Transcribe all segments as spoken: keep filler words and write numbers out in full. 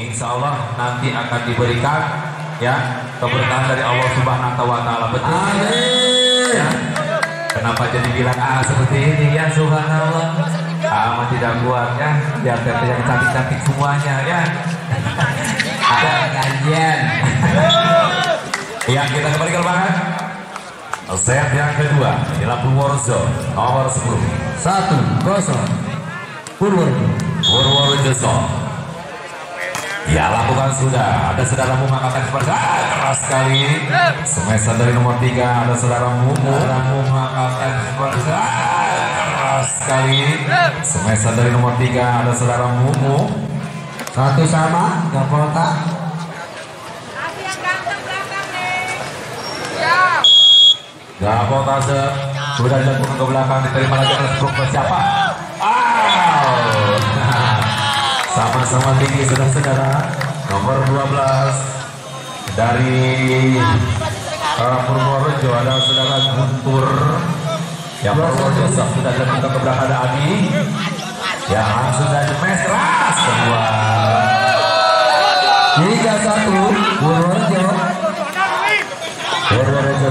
insya Allah nanti akan diberikan ya keberkahan dari Allah Subhanahu wa Ta'ala. Betul. Amin. Ya. Kenapa jadi bilang ah seperti ini ya, subhanallah. Ah tidak kuat ya, biar teteh yang cantik-cantik semuanya ya. Ada kajian. Ya, kita kembali ke lapangan. Set yang kedua adalah Purworejo nomor sepuluh. Satu kosong Purworejo. Purworejo. Ya, lakukan sudah. Ada saudara Mumu mengangkat kepada keras sekali. Semester dari nomor tiga ada saudara Mumu. Saudara Mumu mengangkat kepada keras sekali. Semester dari nomor tiga ada saudara Mumu. Satu sama Gapota. Gapota sudah dilakukan ke belakang, diterima lagi oleh grup siapa? Wow. Sama-sama tinggi saudara-saudara. Nomor dua belas dari uh, Purworejo ada saudara Guntur. Yang Purworejo sudah dilakukan ke belakang ada Adi. Yang sudah jemes keras kedua. Tiga satu Purworejo. Purworejo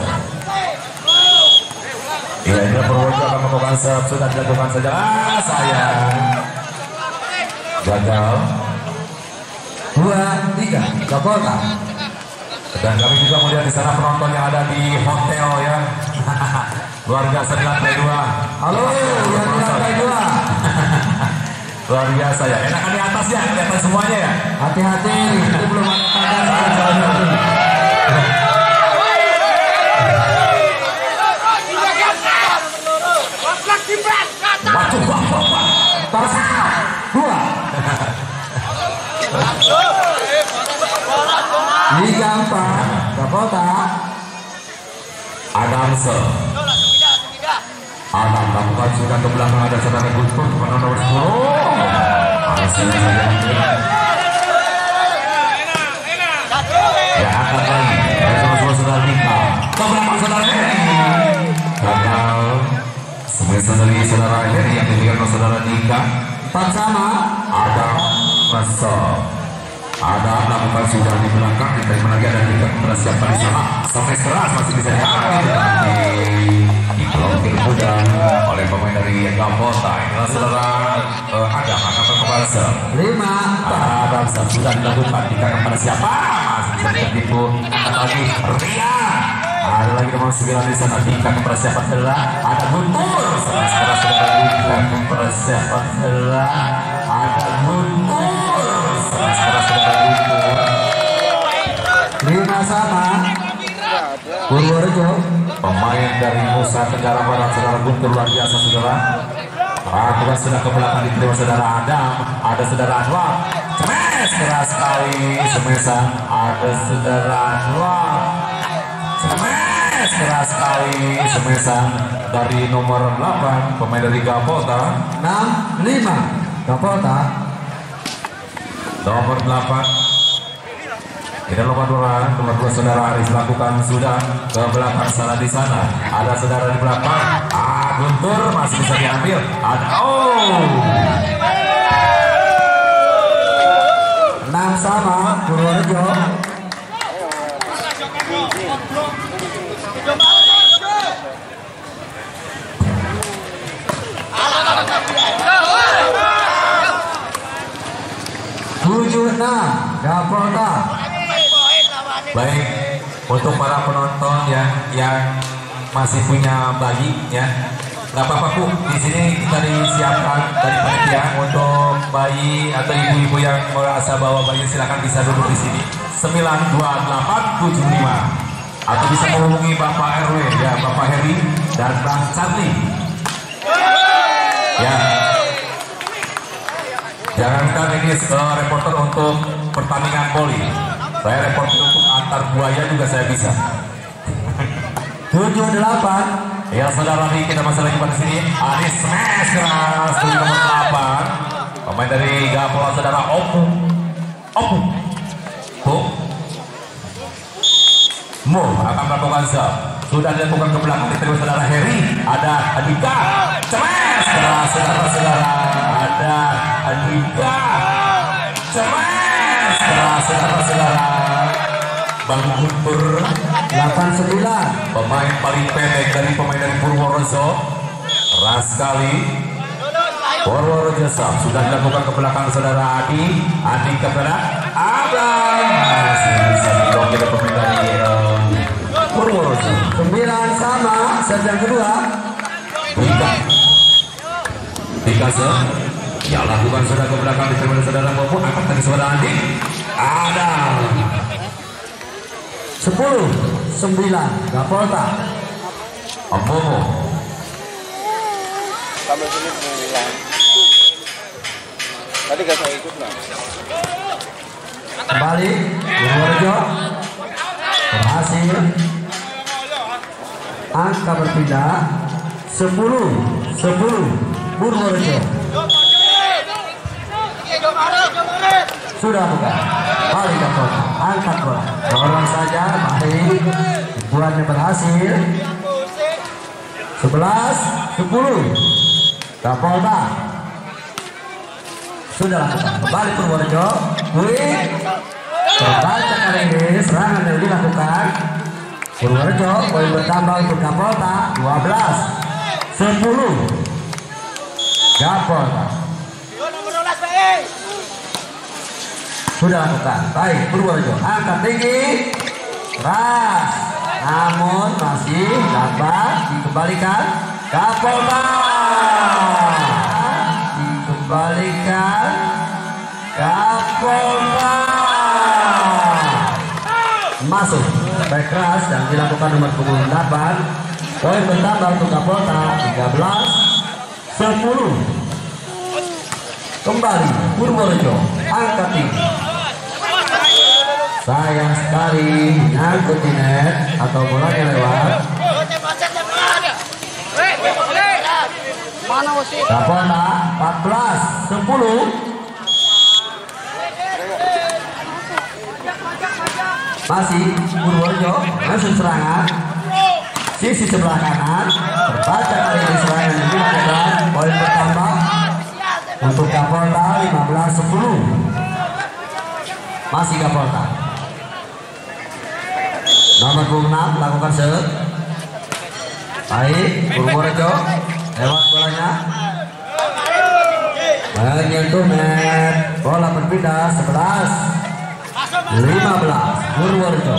ya, ini Purworejo akan melakukan serve, sudah dilakukan saja. Ah, sayang. Gagal. Dua tiga Gapota. Dan kami juga melihat di sana penonton yang ada di hotel ya. Luar biasa di lantai dua. Halo, yang di lantai dua. Luar biasa ya. Enakan di atas ya, di atas semuanya ya. Hati-hati, itu belum ada tanda. Maju bapak. Tosa dua. Tiga empat Gapota. Adamse. Adam lakukan sudah ke belakang, ada saudara Guntur kepada nomor sepuluh. Masih saja. Ya akan lagi. Bersama saudara Nika. Ke belakang saudara Heri. Gagal. Semesta dari saudara Heri yang diberikan oleh saudara Nika. Empat sama Adam masuk. Adam lakukan sudah di belakang, diterima lagi ada Nika mempersiapkan di sana. Sampai keras masih bisa diambil. Diblokir mudah oleh pemain dari Gapota. Inilah saudara uh, Adam akan berkembang. lima Adam sudah dilakukan. Nika kepada siapa? Masih bisa tertipu. Angkat lagi Ria. Ada lagi nomor sembilan di sana. Nika kepada siapa? Adalah ada Guntur. Sekarang saudara Nika kepada siapa? Adalah ada Guntur. Sekarang saudara Guntur. lima sama Purworejo. Pemain dari Nusa Tenggara Barat saudara Guntur luar biasa saudara. Lakukan sudah ke belakang diterima saudara Adam. Ada saudara Anwar. Cemes keras sekali. Semesa ada saudara Anwar. Cemes keras sekali. Semesa dari nomor delapan pemain dari Gapota. enam lima Gapota. Nomor delapan tidak lupa dua, nomor dua saudara Aris lakukan sudah ke belakang sana di sana. Ada saudara di belakang. Ah, Guntur masih bisa diambil. Ada oh. enam sama Purworejo. tujuh enam Gapota. Baik, untuk para penonton yang yang masih punya bayi ya, nggak apa-apa Bu, di sini kita disiapkan dari panitia untuk bayi atau ibu-ibu yang merasa bawa bayi silakan bisa duduk di sini. sembilan dua delapan tujuh lima atau bisa menghubungi Bapak R W ya, Bapak Heri dan Bang Charlie. Ya. Jangankan ini uh, reporter untuk pertandingan voli. Saya reporter untuk antar buaya juga saya bisa. tujuh delapan Ya saudara nih, kita masih lagi pada sini. Anis smash keras di nomor delapan. Pemain dari Gapota saudara Opu. Opu. Tuh. Mo akan melakukan sub. Sudah dilakukan ke belakang diterima saudara Heri. Ada Andika. Smash keras saudara-saudara. Ada Andika. Smash. saudara-saudara Bang Guntur delapan sembilan. pemain paling pendek dari pemain dari Purworejo. Ras sekali Purworejo Sab sudah dilakukan ke belakang saudara Adi. Adi ke belakang Abang masih bisa diblokir pemain dari uh, Purworejo. sembilan sama. Set yang kedua. Tiga Tiga se ya lakukan saudara ke belakang diterima saudara maupun angkat dari saudara Adi. Ada sepuluh sembilan. Kapolta. Amomo sampai sini sembilan. Tadi gak saya ikut lah. Kembali Purworejo berhasil. Angka berpindah sepuluh sepuluh Purworejo. Sudah bukan. Balik ke bola. Angkat bola. Dorong saja. Baik. Buatnya berhasil. sebelas sepuluh. Kapolta. Sudah lakukan. Kembali Purworejo. Wih. Terbaca kali ini serangan yang dilakukan Purworejo. Poin bertambah untuk Kapolta. dua belas sepuluh. Kapolta. Sudah lakukan. Baik Purworejo. Angkat tinggi. Ras. Namun masih dapat dikembalikan. Kapolta. Dikembalikan. Kapolta. Masuk. Baik keras dan dilakukan nomor punggung delapan. Poin bertambah untuk Kapolta. tiga belas sepuluh. Kembali Purworejo. Angkat tinggi. Sayang sekali nyangkut di net atau bolanya lewat. Kapolta empat belas sepuluh. Masih Purworejo langsung serangan. Sisi sebelah kanan terbaca kali ini serangan yang dilakukan. Poin bertambah untuk Kapolta lima belas sepuluh. Masih Kapolta. Nomor punggung enam lakukan set. Baik Purworejo lewat bolanya. Menyentuh net. Bola berpindah sebelas lima belas Purworejo.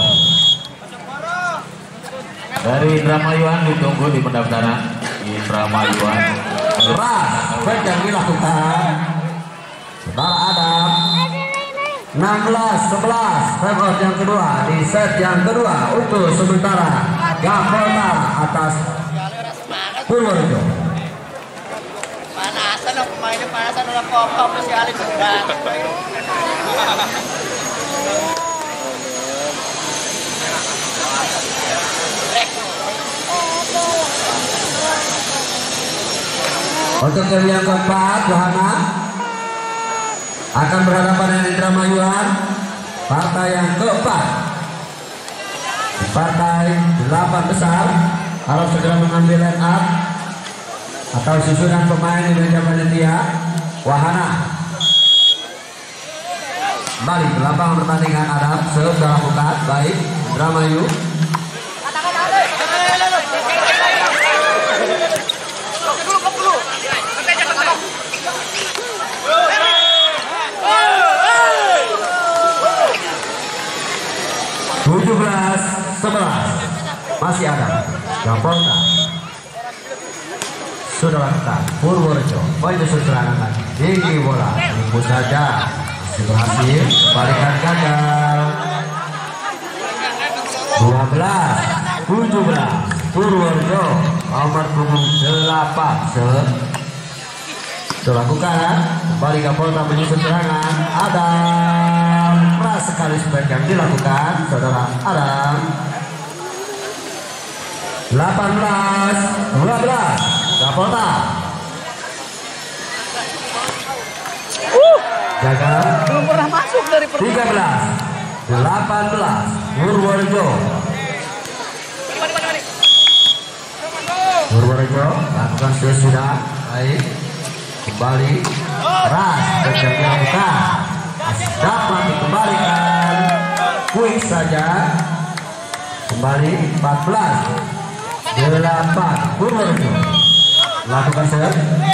dari Indramayuan ditunggu di pendaftaran. Indramayuan Ras baik yang dilakukan saudara Adam. enam belas sebelas. Remote yang kedua di set yang kedua untuk sementara Kapolta atas Purworejo. Panasan ang pemainnya, panasan orang pop-pop si Alex juga. Untuk game yang keempat Wahana akan berhadapan dengan Indramayuan. Partai yang keempat, partai delapan besar harus segera mengambil line up atau susunan pemain di meja panitia. Wahana kembali ke lapangan pertandingan. Adam sudah lakukan. Baik Indramayu. tujuh belas sebelas masih ada Kapolta. Sudah lakukan Purworejo. Poin justru serangan lagi. Tinggi bola. Tunggu saja. Masih berhasil. Balikan gagal. dua belas tujuh belas Purworejo. Nomor punggung delapan. Sudah lakukan. Kembali Kapolta menyusun serangan. Adam. Keras sekali sebaik yang dilakukan saudara Adam. delapan belas dua belas Kapolta. Jaga. Belum pernah masuk dari tiga belas delapan belas Purworejo. Purworejo lakukan sudah. Baik. Kembali. Keras yang dilakukan. Dapat dikembalikan saja. Kembali empat belas delapan Purworejo. Lakukan set.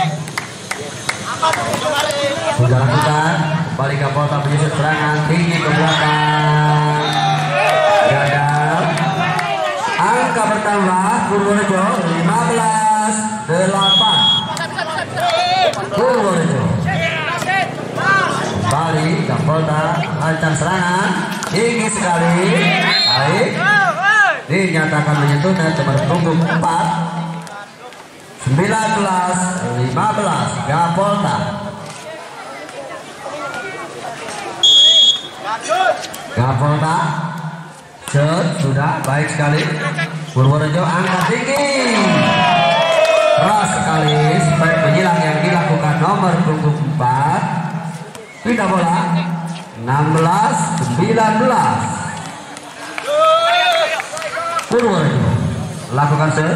Sudah lakukan. Kembali Kapolta menyusun serangan tinggi ke belakang. Gagal. Angka bertambah Purworejo lima belas delapan. Purworejo. Kembali Kapolta ancam serangan tinggi sekali. Baik. Dinyatakan menyentuh dan nomor punggung empat. sembilan belas lima belas Kapolta. Kapolta set sudah baik sekali. Purworejo angkat tinggi. Keras sekali spek menyilang yang dilakukan nomor punggung empat. Pindah bola enam belas sembilan belas. Purworejo lakukan set.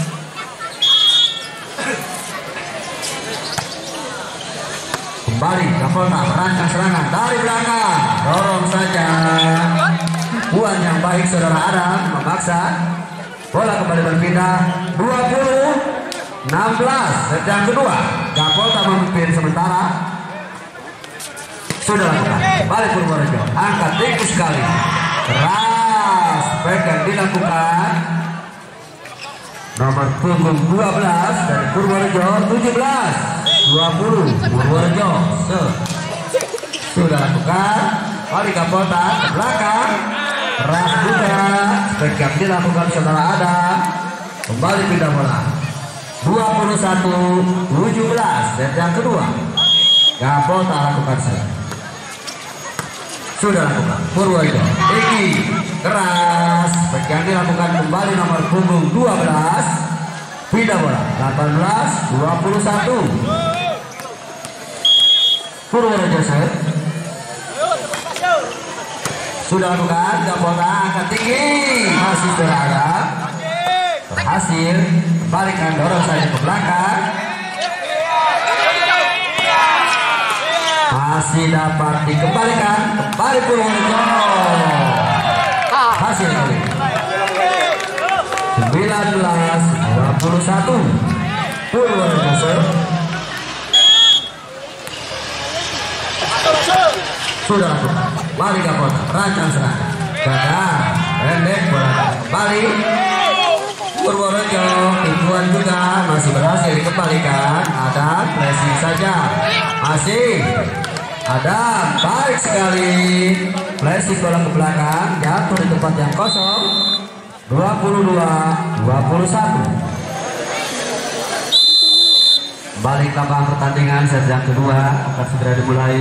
Kembali Kapolta merancang serangan dari belakang. Dorong saja. Puan yang baik saudara Adam memaksa. Bola kembali berpindah. Dua puluh enam belas. Sedang kedua Kapolta memimpin sementara. Sudah lakukan. Balik Purworejo. Angkat tinggi sekali. Keras. Baik yang dilakukan nomor punggung dua belas dari Purworejo. Tujuh belas dua puluh Purworejo. Sudah lakukan. Balik Kapolta ke belakang. Keras juga. Baik yang dilakukan saudara Adam. Kembali pindah bola. Dua puluh satu tujuh belas. Dan yang kedua Kapolta lakukan set. Sudah lakukan Purworejo tinggi keras. Baik yang dilakukan kembali nomor punggung dua belas. Pindah bola delapan belas dua puluh satu. Purworejo set. Sudah lakukan Kapolta angkat tinggi. Masih berada. Berhasil. Balikan dorong saja ke belakang. Masih dapat dikembalikan. Kembali Purworejo. Hasil kali sembilan belas dua puluh satu. Purworejo. Sudah lakukan. Balik Kapolta rancang serangan. Gagal. Pendek bola kembali. Purworejo tujuan juga masih berhasil dikembalikan. Ada pressing saja. Masih ada baik sekali. Pressing bola ke belakang. Jatuh di tempat yang kosong. Dua puluh dua dua puluh satu. Balik lapangan pertandingan set yang kedua akan segera dimulai.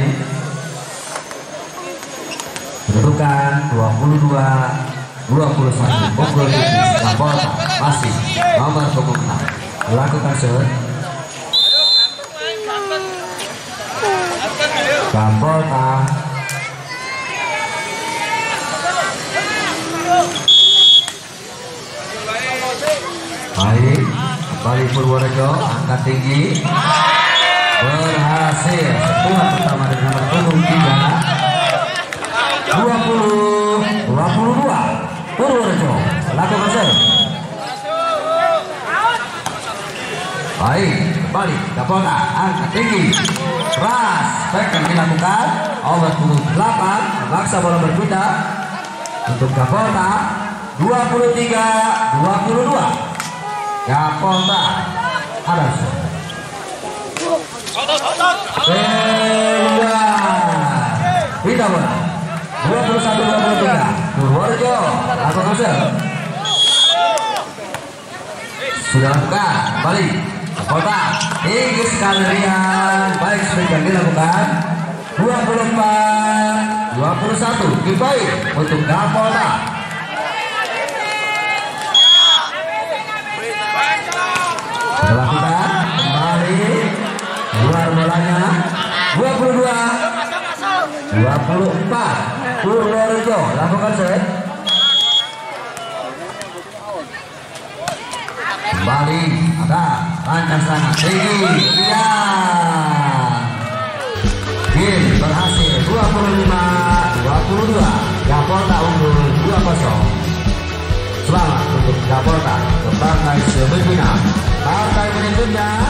Kedudukan dua puluh dua dua puluh satu. Pukul Kapolta masih nomor punggung enam. Lakukan set. Kapolta baik. Kembali Purworejo angkat tinggi. Berhasil. Sebuah pertama dengan nomor punggung tiga. Dua puluh dua puluh dua. Purworejo lakukan set. Baik, kembali Kapolta angkat tinggi. Keras, baik yang dilakukan over punggung delapan. Memaksa bola berpindah untuk Kapolta. Dua puluh tiga dua puluh dua. Kapolta ada set. Pindah bola. Dua puluh satu dua puluh tiga. Purworejo lakukan set. Sudah lakukan. Kembali Kapolta tinggi sekali Rian. Baik seperti yang dilakukan. Dua puluh empat dua puluh satu. Kembali untuk Kapolta. Lakukan kembali. Luar bolanya. Dua puluh dua dua puluh empat. Purworejo lakukan set. Kembali ada rancang serangan tinggi. Iya. Game berhasil dua puluh lima dua puluh dua. Kapolta unggul kosong. Selamat untuk Kapolda ke partai semifinal. Partai berikutnya